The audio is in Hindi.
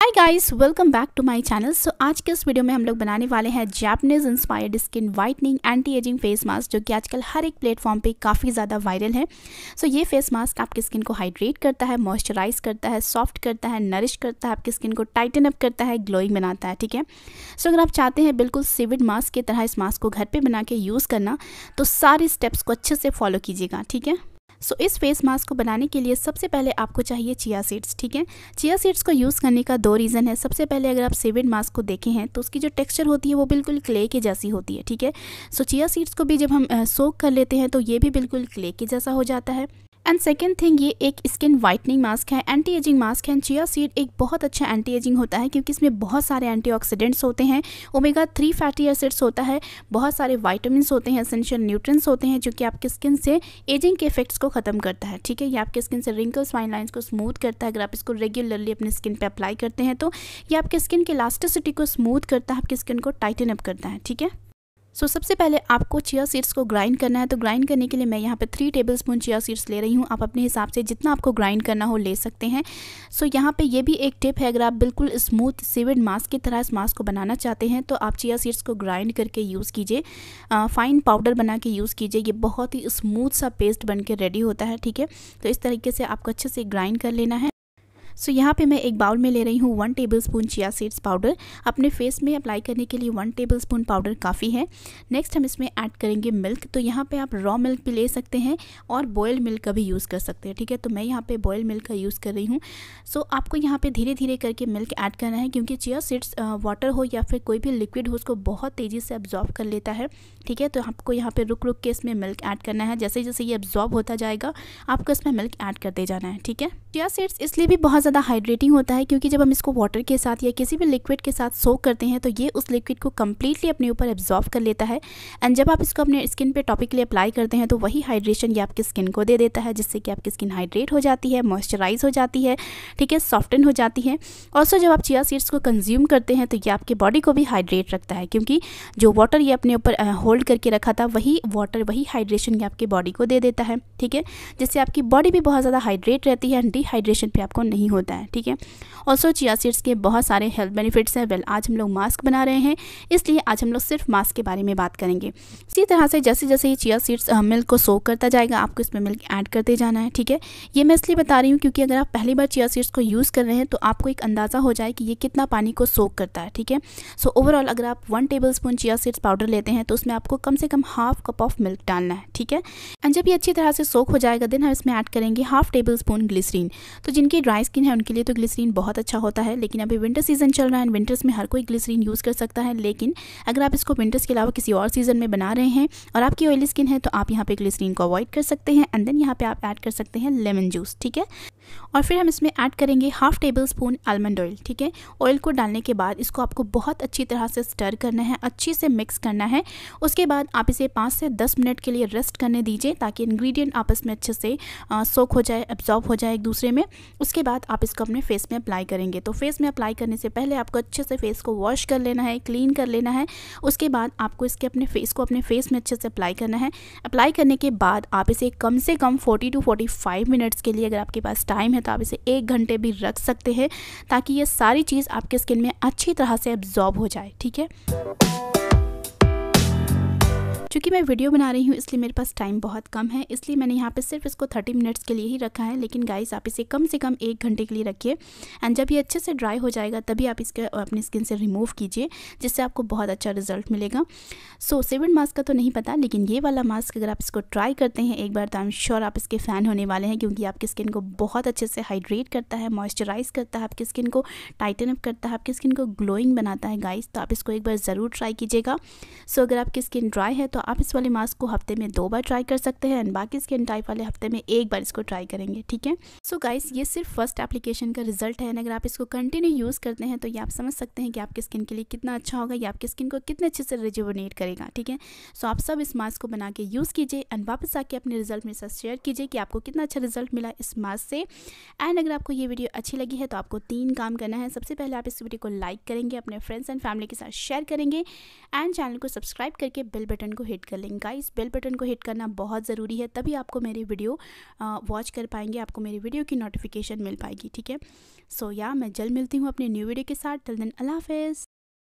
Hi guys, welcome back to my channel. So आज के इस वीडियो में हम लोग बनाने वाले हैं Japanese inspired skin whitening anti ageing face mask, जो कि आजकल हर एक प्लेटफॉर्म पे काफ़ी ज़्यादा वायरल है। सो ये फेस मास्क आपकी स्किन को हाइड्रेट करता है, मॉइस्चराइज करता है, सॉफ्ट करता है, नरिश करता है, आपकी स्किन को टाइटन अप करता है, ग्लोइंग बनाता है। ठीक है, सो अगर आप चाहते हैं बिल्कुल सीवीड मास्क की तरह इस मास्क को घर पर बना के यूज़ करना, तो सारे स्टेप्स को अच्छे से फॉलो कीजिएगा। ठीक है, सो इस फेस मास्क को बनाने के लिए सबसे पहले आपको चाहिए चिया सीड्स। ठीक है, चिया सीड्स को यूज़ करने का दो रीज़न है। सबसे पहले अगर आप सीवीड मास्क को देखें हैं तो उसकी जो टेक्सचर होती है वो बिल्कुल क्ले के जैसी होती है। ठीक है, सो चिया सीड्स को भी जब हम सोक कर लेते हैं तो ये भी बिल्कुल क्ले के जैसा हो जाता है। एंड सेकेंड थिंग, ये एक स्किन वाइटनिंग मास्क है, एंटी एजिंग मास्क है। चिया सीड एक बहुत अच्छा एंटी एजिंग होता है क्योंकि इसमें बहुत सारे एंटीऑक्सीडेंट्स होते हैं, ओमेगा 3 फैटी एसिड्स होता है, बहुत सारे विटामिन्स होते हैं, एसेंशियल न्यूट्रिएंट्स होते हैं, जो कि आपकी स्किन से एजिंग के इफेक्ट्स को ख़त्म करता है। ठीक है, ये आपके स्किन से रिंकल्स, फाइन लाइंस को स्मूथ करता है। अगर आप इसको रेगुलरली अपनी स्किन पे अप्लाई करते हैं तो ये आपके स्किन की इलास्टिसिटी को स्मूथ करता है, आपकी स्किन को टाइटन अप करता है। ठीक है, सो सबसे पहले आपको चिया सीड्स को ग्राइंड करना है। तो ग्राइंड करने के लिए मैं यहाँ पे 3 टेबलस्पून चिया सीड्स ले रही हूँ। आप अपने हिसाब से जितना आपको ग्राइंड करना हो ले सकते हैं। सो यहाँ पे ये भी एक टिप है, अगर आप बिल्कुल स्मूथ सीविड मास्क की तरह इस मास्क को बनाना चाहते हैं तो आप चिया सीड्स को ग्राइंड करके यूज़ कीजिए, फाइन पाउडर बना के यूज़ कीजिए। ये बहुत ही स्मूथ सा पेस्ट बन के रेडी होता है। ठीक है, तो इस तरीके से आपको अच्छे से ग्राइंड कर लेना है। सो यहाँ पे मैं एक बाउल में ले रही हूँ 1 टेबलस्पून चिया सीड्स पाउडर। अपने फेस में अप्लाई करने के लिए 1 टेबलस्पून पाउडर काफ़ी है। नेक्स्ट हम इसमें ऐड करेंगे मिल्क। तो यहाँ पे आप रॉ मिल्क भी ले सकते हैं और बॉयल्ड मिल्क का भी यूज़ कर सकते हैं। ठीक है, तो मैं यहाँ पे बॉयल्ड मिल्क का यूज़ कर रही हूँ। सो आपको यहाँ पे धीरे धीरे करके मिल्क ऐड करना है क्योंकि चिया सीड्स वाटर हो या फिर कोई भी लिक्विड हो उसको बहुत तेज़ी से अब्जॉर्ब कर लेता है। ठीक है, तो आपको यहाँ पे रुक रुक के इसमें मिल्क ऐड करना है। जैसे जैसे ये अब्जॉर्ब होता जाएगा आपको इसमें मिल्क ऐड करते जाना है। ठीक है, चिया सीड्स इसलिए भी बहुत ज़्यादा हाइड्रेटिंग होता है क्योंकि जब हम इसको वाटर के साथ या किसी भी लिक्विड के साथ सोक करते हैं तो ये उस लिक्विड को कम्प्लीटली अपने ऊपर एब्जॉर्ब कर लेता है। एंड जब आप इसको अपने स्किन पे टॉपिकली अप्लाई करते हैं तो वही हाइड्रेशन ये आपकी स्किन को दे देता है, जिससे कि आपकी स्किन हाइड्रेट हो जाती है, मॉइस्चराइज हो जाती है। ठीक है, सॉफ्टन हो जाती है। ऑल्सो जब आप चिया सीड्स को कंज्यूम करते हैं तो ये आपकी बॉडी को भी हाइड्रेट रखता है क्योंकि जो वाटर ये अपने ऊपर होल्ड करके रखा था वही वाटर, वही हाइड्रेशन ये आपकी बॉडी को दे देता है। ठीक है, जिससे आपकी बॉडी भी बहुत ज़्यादा हाइड्रेट रहती है एंड डिहाइड्रेशन भी आपको नहीं होता है। ठीक है, ऑल्सो चिया सीड्स के बहुत सारे हेल्थ बेनिफिट्स हैं। वेल, आज हम लोग मास्क बना रहे हैं इसलिए आज हम लोग सिर्फ मास्क के बारे में बात करेंगे। इसी तरह से जैसे जैसे ये चिया सीड्स मिल्क को सोक करता जाएगा आपको इसमें मिल्क ऐड करते जाना है। ठीक है, ये मैं इसलिए बता रही हूँ क्योंकि अगर आप पहली बार चिया सीड्स को यूज़ कर रहे हैं तो आपको एक अंदाज़ा हो जाए कि ये कितना पानी को सोक करता है। ठीक है, सो ओवरऑल अगर आप 1 टेबलस्पून चिया सीड्स पाउडर लेते हैं तो उसमें आपको कम से कम हाफ कप ऑफ मिल्क डालना है। ठीक है, एंड जब ये अच्छी तरह से सोक हो जाएगा देन हम इसमें ऐड करेंगे हाफ टेबलस्पून ग्लिसरीन। तो जिनकी ड्राई स्किन है उनके लिए तो ग्लिसरीन बहुत अच्छा होता है, लेकिन अभी विंटर सीजन चल रहा है। विंटर्स में हर कोई ग्लिसरीन यूज़ कर सकता है, लेकिन अगर आप इसको विंटर्स के अलावा किसी और सीजन में बना रहे हैं और आपकी ऑयली स्किन है तो आप यहाँ पे ग्लिसरीन को अवॉइड कर सकते हैं। एंड देन यहाँ पे आप ऐड कर सकते हैं लेमन जूस। ठीक है, और फिर हम इसमें ऐड करेंगे हाफ टेबलस्पून आलमंड ऑयल। ठीक है, ऑयल को डालने के बाद इसको आपको बहुत अच्छी तरह से स्टर करना है, अच्छे से मिक्स करना है। उसके बाद आप इसे 5 से 10 मिनट के लिए रेस्ट करने दीजिए ताकि इंग्रेडिएंट आपस में अच्छे से सोक हो जाए, एब्जॉर्ब हो जाए एक दूसरे में। उसके बाद आप इसको अपने फेस में अप्लाई करेंगे। तो फेस में अप्लाई करने से पहले आपको अच्छे से फेस को वॉश कर लेना है, क्लीन कर लेना है। उसके बाद आपको इसके अपने फेस में अच्छे से अप्लाई करना है। अप्लाई करने के बाद आप इसे कम से कम 40 to 45 मिनट्स के लिए, अगर आपके पास टाइम है तो आप इसे 1 घंटे भी रख सकते हैं ताकि ये सारी चीज़ आपके स्किन में अच्छी तरह से एब्जॉर्ब हो जाए। ठीक है, चूँकि मैं वीडियो बना रही हूँ इसलिए मेरे पास टाइम बहुत कम है, इसलिए मैंने यहाँ पे सिर्फ इसको 30 मिनट्स के लिए ही रखा है। लेकिन गाइस आप इसे कम से कम 1 घंटे के लिए रखिए एंड जब ये अच्छे से ड्राई हो जाएगा तभी आप इसके अपनी स्किन से रिमूव कीजिए, जिससे आपको बहुत अच्छा रिजल्ट मिलेगा। सो सीविड मास्क का तो नहीं पता, लेकिन ये वाला मास्क अगर आप इसको ट्राई करते हैं एक बार तो आई एम श्योर आप इसके फ़ैन होने वाले हैं क्योंकि आपकी स्किन को बहुत अच्छे से हाइड्रेट करता है, मॉइस्चराइज करता है, आपकी स्किन को टाइटन अप करता है, आपकी स्किन को ग्लोइंग बनाता है। गाइस, तो आप इसको एक बार ज़रूर ट्राई कीजिएगा। सो अगर आपकी स्किन ड्राई है तो आप इस वाले मास्क को हफ्ते में 2 बार ट्राई कर सकते हैं एंड बाकी स्किन टाइप वाले हफ्ते में 1 बार इसको ट्राई करेंगे। ठीक है, सो गाइस ये सिर्फ फर्स्ट एप्लीकेशन का रिजल्ट है। अगर आप इसको कंटिन्यू यूज़ करते हैं तो ये आप समझ सकते हैं कि आपकी स्किन के लिए कितना अच्छा होगा, ये आपकी स्किन को कितने अच्छे से रिजुवनेट करेगा। ठीक है, सो आप सब इस मास्क को बना के यूज़ कीजिए एंड वापस आके अपने रिजल्ट मेरे साथ शेयर कीजिए कि आपको कितना अच्छा रिजल्ट मिला इस मास्क से। एंड अगर आपको ये वीडियो अच्छी लगी है तो आपको 3 काम करना है। सबसे पहले आप इस वीडियो को लाइक करेंगे, अपने फ्रेंड्स एंड फैमिली के साथ शेयर करेंगे एंड चैनल को सब्सक्राइब करके बेल बटन को हिट कर लेंगे। गाइस बेल बटन को हिट करना बहुत ज़रूरी है, तभी आपको मेरी वीडियो वॉच कर पाएंगे, आपको मेरी वीडियो की नोटिफिकेशन मिल पाएगी। ठीक है, सो या मैं जल्द मिलती हूँ अपनी न्यू वीडियो के साथ। टिल देन अल्लाह हाफिज़।